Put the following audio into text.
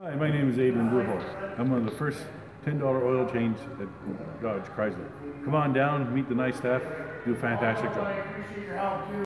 Hi, my name is Aiden. I'm one of the first $10 oil change at Dodge Chrysler. Come on down, meet the nice staff, do a fantastic job.